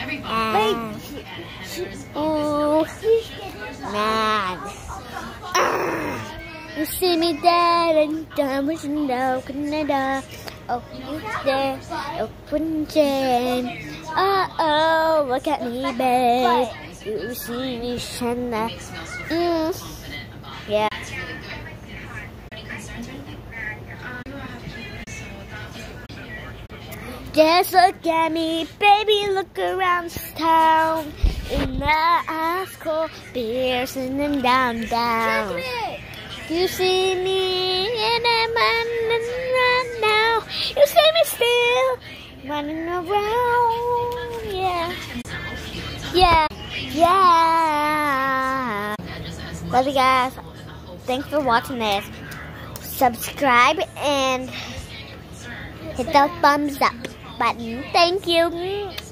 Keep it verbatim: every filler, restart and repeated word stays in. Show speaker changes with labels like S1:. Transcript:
S1: And, ooh, man. Ah, you see me there and done with no Canada. Oh, you there, open chain. Uh oh, look at me, babe. You see me shine that. Mm. Yeah. Just look at me, baby, look around this town. In the ice cold beers and then down, down. You see me and I'm running right now. You see me still running around, yeah. Yeah, yeah. Love you guys. Thanks for watching this. Subscribe and hit the thumbs up button. Thank you.